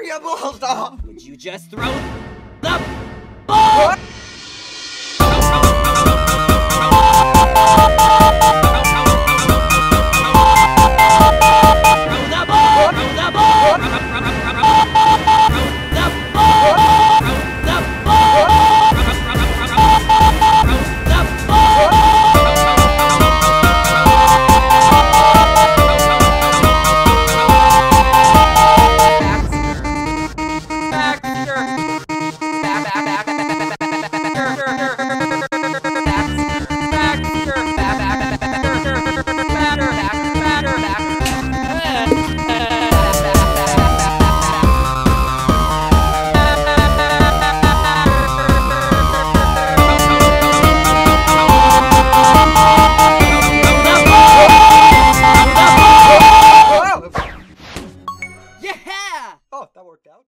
variable. Would you just throw the ball? Oh, that worked out.